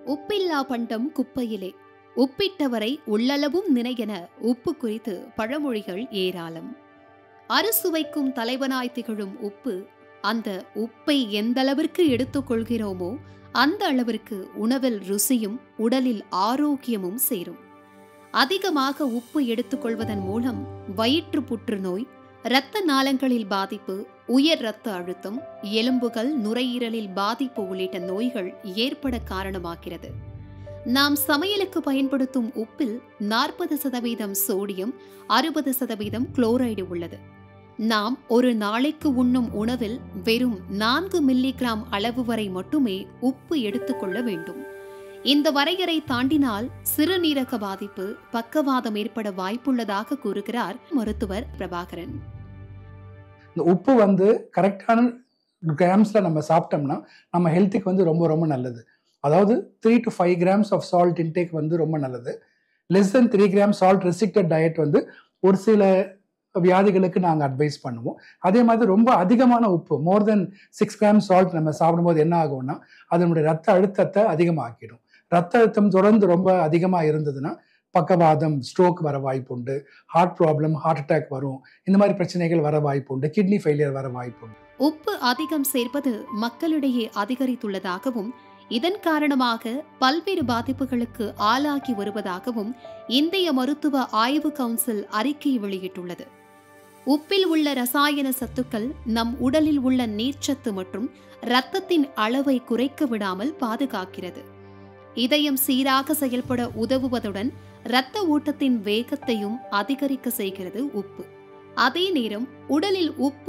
உப்பில்லா பண்டம் குப்பையிலே, உப்பிட்டவரை உள்ளளவும் நினையென உப்பு குறித்து பழமொழிகள் ஏராளம். அறுசுவைக்கும் தலைவனாய் திகழும் உப்பு, அந்த உப்பை எந்தளவிற்கு எடுத்துக்கொள்கிறோமோ அந்த அளவிற்கு உணவில் ருசியும் உடலில் ஆரோக்கியமும் சேரும். அதிகமாக உப்பு எடுத்துக்கொள்வதன் மூலம் வயிற்று புற்றுநோய், இரத்த நாளங்களில் பாதிப்பு, உயர் இரத்த அழுத்தம், எலும்புகள், நுரையீரலில் பாதிப்பு உள்ளிட்ட நோய்கள் ஏற்பட காரணமாகிறது. நாம் சமையலுக்கு பயன்படுத்தும் உப்பில் 40% சோடியம், 60% குளோரைடு உள்ளது. நாம் ஒரு நாளைக்கு உண்ணும் உணவில் வெறும் 4 மில்லிகிராம் அளவு வரை மட்டுமே உப்பு எடுத்துக்கொள்ள வேண்டும். இந்த வரையறை தாண்டினால் சிறுநீரக பாதிப்பு, பக்கவாதம் ஏற்பட வாய்ப்புள்ளதாக கூறுகிறார் மருத்துவர் பிரபாகரன். இந்த உப்பு கரெக்டான கிராம்ஸ்ல நம்ம சாப்பிட்டோம்னா நம்ம ஹெல்த்துக்கு ரொம்ப ரொம்ப நல்லது. அதாவது 3 to 5 grams of salt intake ரொம்ப நல்லது. Less than 3 grams salt restricted diet ஒரு சில வியாதிகளுக்கு நாங்கள் அட்வைஸ் பண்ணுவோம். அதே மாதிரி ரொம்ப அதிகமான உப்பு, மோர் தென் 6 grams சால்ட் நம்ம சாப்பிடும்போது என்ன ஆகும்னா அதனுடைய ரத்த அழுத்தத்தை அதிகமாக்கிடும். ரத்த அழுத்தம் தொடர்ந்து ரொம்ப அதிகமாக இருந்ததுன்னா பக்கவாதம், ஸ்ட்ரோக் வர வாய்ப்பு உண்டு, ஹார்ட் ப்ராப்ளம், ஹார்ட் அட்டாக் வரும், இந்த மாதிரி பிரச்சனைகள் வர வாய்ப்பு உண்டு, கிட்னி ஃபெயிலியர் வர வாய்ப்பு உண்டு. உப்பு அதிகம் சேர்ப்பது மக்களிடையே அதிகரித்துள்ளதாகவும் இதன் காரணமாக பல்வேறு பாதிப்புகளுக்கு ஆளாகி வருவதாகவும் இந்திய மருத்துவ ஆய்வு கவுன்சில் அறிக்கை வெளியிட்டுள்ளது. உப்பில் உள்ள ரசாயன சத்துக்கள் நம் உடலில் உள்ள நீர்ச்சத்து மற்றும் இரத்தத்தின் அளவை குறைக்க விடாமல் பாதுகாக்கிறது. இதயம் சீராக செயல்பட உதவுவதுடன் இரத்த ஓட்டத்தின் வேகத்தையும் அதிகரிக்க செய்கிறது உப்பு. அதே நேரம் உடலில் உப்பு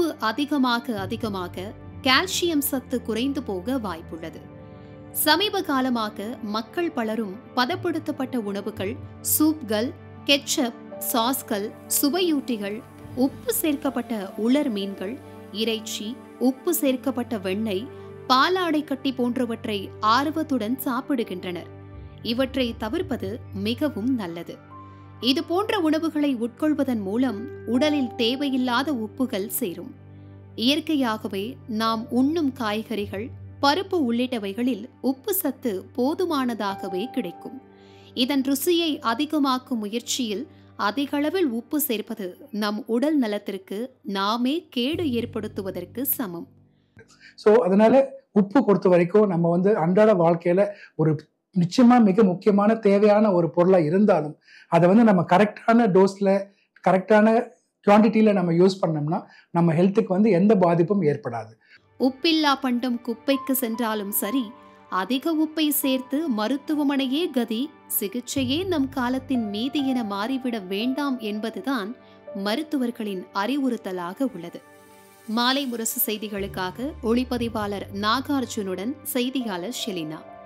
அதிகமாக கால்சியம் சத்து குறைந்து போக வாய்ப்புள்ளது. சமீப காலமாக மக்கள் பலரும் பதப்படுத்தப்பட்ட உணவுகள், சூப்கள், கெட்சப், சாஸ்கள், சுவையூட்டிகள், உப்பு சேர்க்கப்பட்ட உலர் மீன்கள், இறைச்சி, உப்பு சேர்க்கப்பட்ட வெண்ணெய், பாலாடை கட்டி போன்றவற்றை ஆர்வத்துடன் சாப்பிடுகின்றனர். இவற்றை தவிர்ப்பது மிகவும் நல்லது. இது போன்ற உணவுகளை உட்கொள்வதன் மூலம் உடலில் தேவையில்லாத உப்புகள் சேரும். இயற்கையாகவே நாம் உண்ணும் காய்கறிகள், பருப்பு உள்ளிட்டவைகளில் உப்பு சத்து போதுமானதாகவே கிடைக்கும். இதன் ருசியை அதிகமாக்கும் முயற்சியில் அதிகளவில் உப்பு சேர்ப்பது நம் உடல் நலத்திற்கு நாமே கேடு ஏற்படுத்துவதற்கு சமம். ஸோ அதனால உப்பு பொறுத்த வரைக்கும் நம்ம அன்றாட வாழ்க்கையில ஒரு நிச்சயமா மிக முக்கியமான தேவையான ஒரு பொருளா இருந்தாலும் அதை நம்ம கரெக்டான டோஸ்ல, கரெக்டான குவான்டிட்டியில நம்ம யூஸ் பண்ணோம்னா நம்ம ஹெல்த்துக்கு எந்த பாதிப்பும் ஏற்படாது. உப்பில்லா பண்டம் குப்பைக்கு சென்றாலும் சரி, அதிக உப்பை சேர்த்து மருத்துவமனையே கதி, சிகிச்சையே நம் காலத்தின் மீதி என மாறிவிட வேண்டாம் என்பதுதான் மருத்துவர்களின் அறிவுறுத்தலாக உள்ளது. மாலை முரசு செய்திகளுக்காக ஒளிப்பதிவாளர் நாகார்ஜுனுடன் செய்தியாளர் ஷெலினா.